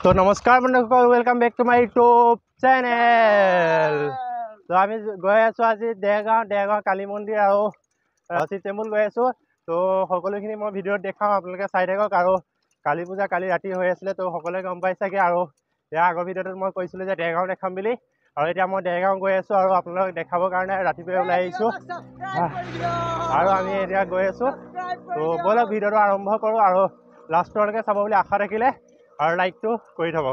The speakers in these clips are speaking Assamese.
तो नमस्कार बंधुসকল welcome back to my YouTube channel. तो आमी गई आছো আজি देगाँव काली मंदिर और टेम्पल गई आছো। तो सकलोखिनि मैं भिडिओत देखाम आपलोके चाइ थाকক। और काली पूजा काली राति হৈ आছিলে तो सकलोৱে गम पाइछागे। और या आगर भिडिओत मैं কৈছিলো যে देगाँव देखाम বুলি। और এতিয়া मैं देगाँव गई आছো और आपलोকক देखाবৰ কাৰণে ৰাতিপুৱাই ওলাই আহিছো। और आमी এতিয়া गई आছো। तो বলক भिडिओটো आरम्भ करो और लास्टলৈকে চাব বুলি आशा থাকিলে और लाइक तो কৰি থব।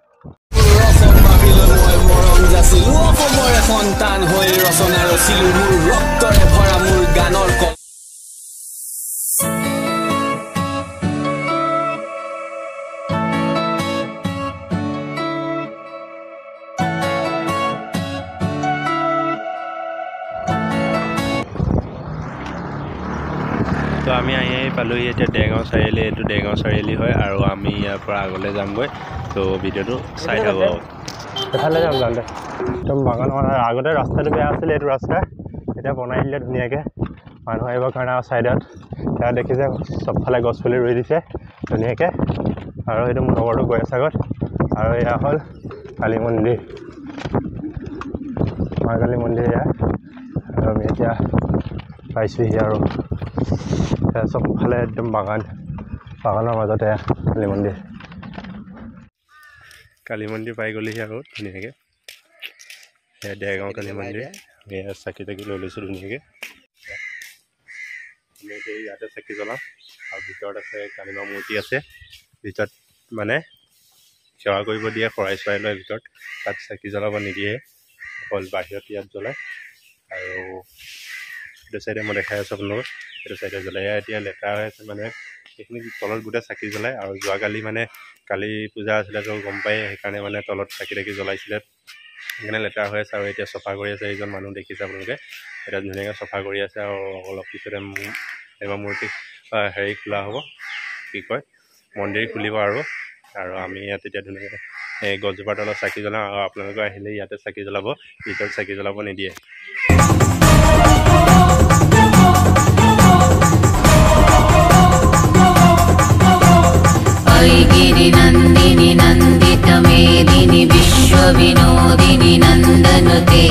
तो आमी आহি পালোহি এতিয়া देगाँव চাৰিআলি। এইটো देगाँव চাৰিআলি হয় আৰু আমি ইয়াৰ পৰা আগলৈ যামগৈ। তো ভিডিঅ'টো চাই থাকক। এফালে যাম যাওঁতে একদম বাগান আগতে ৰাস্তাটো বেয়া আছিলে। এইটো ৰাস্তা এতিয়া বনাই দিলে ধুনীয়াকৈ মানুহ আহিবৰ কাৰণে। আৰু ছাইডত এতিয়া দেখিছে চবফালে গছ পুলি ৰুই দিছে ধুনীয়াকৈ। আৰু এইটো মোৰ লগৰটো গৈ আছে আগত। আৰু এয়া হ'ল কালী মন্দিৰ, মা কালী মন্দিৰ এয়া। আৰু আমি এতিয়া পাইছোঁহি আৰু চবফালে একদম বাগানৰ মাজতে কালী মন্দিৰ পাই গ'লেহি আৰু ধুনীয়াকৈ। সেয়া देगाँव কালী মন্দিৰ। আমি চাকি তাকি লৈ লৈছোঁ ধুনীয়াকৈ। আমি এতিয়া ইয়াতে চাকি জ্বলাম। আৰু ভিতৰত আছে কালী মা মূৰ্তি আছে। ভিতৰত মানে সেৱা কৰিব দিয়ে, শৰাই চৰাই লয় ভিতৰত। তাত চাকি জ্বলাব নিদিয়ে, অকল বাহিৰত ইয়াত জ্বলায়। আৰু এইটো চাইডে মই দেখাই আছোঁ আপোনালোকক। এইটো চাইডে জ্বলাই এতিয়া লেতেৰা হৈ আছে, মানে সেইখিনি তলত গোটেই চাকি জ্বলাই। আৰু যোৱাকালি মানে কালী পূজা আছিলে তো গম পাই, সেইকাৰণে মানে তলত চাকি তাকি জ্বলাইছিলে, সেইকাৰণে লেতেৰা হৈ আছে। আৰু এতিয়া চফা কৰি আছে এইজন মানুহ, দেখিছে আপোনালোকে। এতিয়া ধুনীয়াকৈ চফা কৰি আছে। আৰু অলপ পিছতে এইবাৰ মূৰ্তি হেৰি খোলা হ'ব, কি কয় মন্দিৰ খুলিব। আৰু আমি ইয়াত এতিয়া ধুনীয়াকৈ এই গছজোপাৰ তলত চাকি জ্বলাওঁ। আৰু আপোনালোকে আহিলে ইয়াতে চাকি জ্বলাব, ভিতৰত চাকি জ্বলাব নিদিয়ে। गिरिनन्दिनि नन्दितमेदिनि विश्वविनोदिनि नन्दनुते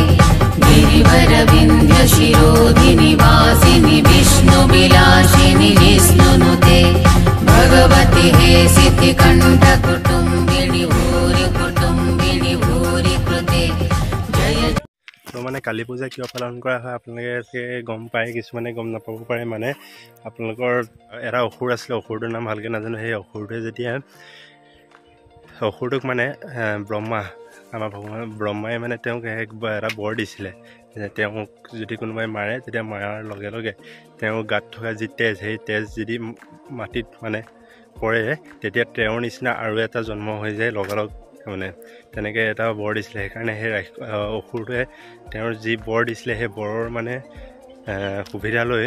गिरिवरविन्ध्यशिरोधिनि वासिनि विष्णुविलासिनि विष्णुनुते भगवति हे सिद्धिकण्ठकुटुम्बिनि भूरि कुटुम्बिनि भूरि कृते जय। তো মানে কালী পূজা কিয় পালন কৰা হয় আপোনালোকে গম পায়, কিছুমানে গম নাপাব পাৰে। মানে আপোনালোকৰ এটা অসুৰ আছিলে, অসুৰটোৰ নাম ভালকৈ নাজানো। সেই অসুৰটোৱে যেতিয়া অসুৰটোক মানে আমাৰ ভগৱান ব্ৰহ্মাই মানে তেওঁক এটা বৰ দিছিলে যে তেওঁক যদি কোনোবাই মাৰে, তেতিয়া মৰাৰ লগে লগে তেওঁৰ গাত থকা যি তেজ, সেই তেজ যদি মাটিত মানে পৰে, তেতিয়া তেওঁৰ নিচিনা আৰু এটা জন্ম হৈ যায় লগালগ। মানে তেনেকৈ এটা বৰ দিছিলে। সেইকাৰণে সেই অসুৰটোৱে তেওঁৰ যি বৰ দিছিলে, সেই বৰৰ মানে সুবিধা লৈ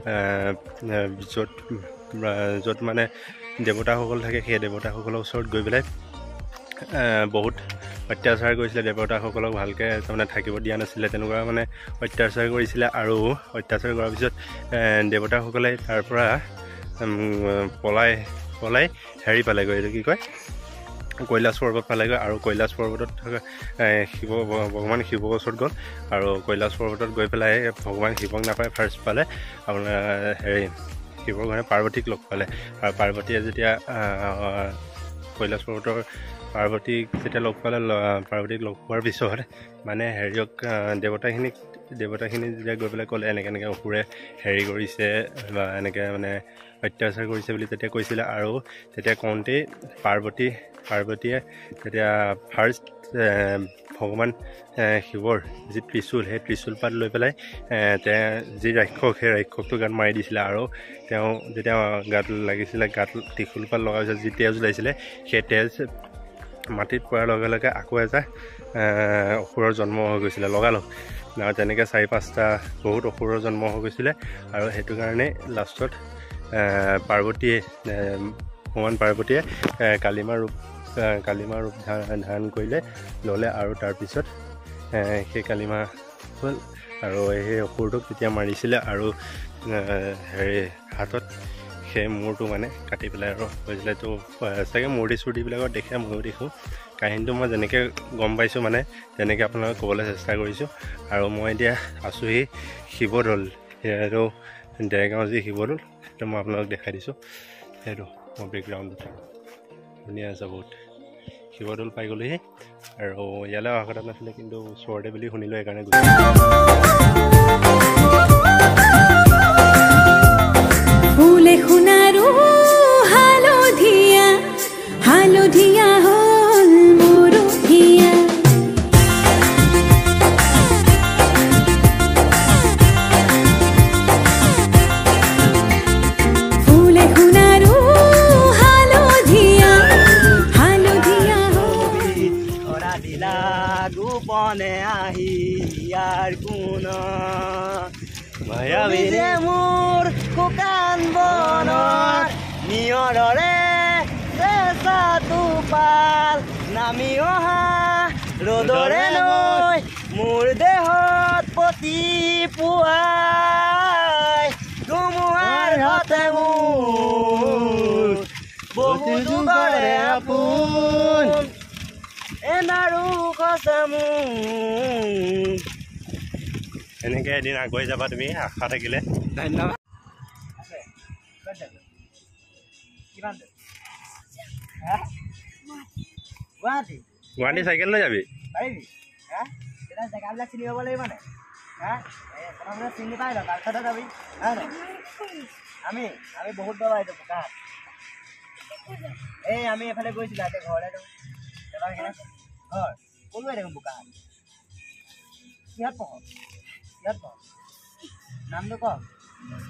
য'ত মানে দেৱতাসকল থাকে, সেই দেৱতাসকলৰ ওচৰত গৈ পেলাই বহুত অত্যাচাৰ কৰিছিলে। দেৱতাসকলক ভালকৈ তাৰমানে থাকিব দিয়া নাছিলে, তেনেকুৱা মানে অত্যাচাৰ কৰিছিলে। আৰু অত্যাচাৰ কৰাৰ পিছত দেৱতাসকলে তাৰ পৰা পলাই হেৰি পালেগৈ, এইটো কি কয় কৈলাশ পৰ্বত পালেগৈ। আৰু কৈলাশ পৰ্বতত থকা ভগৱান শিৱৰ ওচৰত গ'ল। আৰু কৈলাশ পৰ্বতত গৈ পেলাই ভগৱান শিৱক নাপায়, ফাৰ্ষ্ট পালে আপোনাৰ হেৰি শিৱৰ কাৰণে পাৰ্বতীক লগ পালে। আৰু পাৰ্বতীয়ে যেতিয়া কৈলাশ পৰ্বতৰ পাৰ্বতীক যেতিয়া লগ পালে, পাৰ্বতীক লগ পোৱাৰ পিছত মানে হেৰিয়ক দেৱতাখিনি যেতিয়া গৈ পেলাই ক'লে এনেকৈ অসুৰে হেৰি কৰিছে বা এনেকৈ মানে অত্যাচাৰ কৰিছে বুলি তেতিয়া কৈছিলে। আৰু তেতিয়া কওঁতেই পাৰ্বতীয়ে তেতিয়া ফাৰ্ষ্ট ভগৱান শিৱৰ যি ত্ৰিশূল, সেই ত্ৰিশূল পাত লৈ পেলাই যি ৰাক্ষস, সেই ৰাক্ষসটো গাত মাৰি দিছিলে। আৰু তেওঁ যেতিয়া গাত লাগিছিলে, গাত ত্ৰিশূল পাত লগাৰ পিছত যি তেজ ওলাইছিলে, সেই তেজ মাটিত পৰাৰ লগে লগে আকৌ এটা অসুৰৰ জন্ম হৈ গৈছিলে লগালগ। তেনেকৈ 4-5টা বহুত অসুৰৰ জন্ম হৈ গৈছিলে। আৰু সেইটো কাৰণে লাষ্টত ভগৱান পাৰ্বতীয়ে কালীমাৰ ৰূপ ধাৰণ কৰিলে ল'লে। আৰু তাৰপিছত সেই কালীমা হ'ল। আৰু সেই অসুৰটোক তেতিয়া মাৰিছিলে। আৰু হেৰি হাতত সেই মূৰটো মানে কাটি পেলাই আৰু হৈছিলে। তো চাগে মূৰ্তি চুৰ্তিবিলাকত দেখে ময়ো দেখোঁ। কাহিনীটো মই যেনেকৈ গম পাইছোঁ মানে তেনেকৈ আপোনালোকক ক'বলৈ চেষ্টা কৰিছোঁ। আৰু মই এতিয়া আছোঁহি শিৱদৌল, সেইটো ডেৰগাঁও যি শিৱদৌল সেইটো মই আপোনালোকক দেখাই দিছোঁ। সেইটো মই বেকগ্ৰাউণ্ডত ধুনীয়া আছে বহুত। শিৱদৌল পাই গ'লোহি আৰু ইয়ালৈ অহা কথা নাছিলে, কিন্তু ওচৰতে বুলি শুনিলোঁ সেইকাৰণে গৈছোঁ। ফুলে সোণাৰু হালধীয়া হালধীয়া হ'ল মৰহিয়া। ফুলে সোণাৰু হালধীয়া হালধীয়া ধৰা দিলা গোপনে আহি ইয়াৰ কোন মায়াবী যে মোৰ শুকান বনৰ নিয়ৰৰে চেঁচাটো পাল নামি অহা ৰ'দৰে নৈ মোৰ দেহত পতি পুৱাই ধুমুহাৰ হাতে মোৰ বহু যুগৰে আপোন এনাৰু কছে মোৰ। এনেকৈ এদিন আগুৱাই যাবা তুমি, আশা থাকিলে। ধন্যবাদ। গুৱাহাটী গুৱাহাটী চাইকেল লৈ যাবি? পাৰিবি? তেতিয়া জেগাবিলাক চিনি পাব লাগিব মানে। প্ৰথমতে চিনি পাই ল, তাৰপিছতে যাবি। আমি বহুত দূৰ আহিছোঁ বোকাত। এই আমি এফালে গৈছিলোঁ, এতিয়া ঘৰলৈ যাওঁ। ঘৰ ক'লৈ দেখোন বোকাত। কিহত পঢ়? কিহত পঢ়? নামটো ক।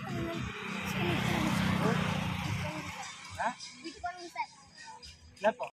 কিহত পঢ়?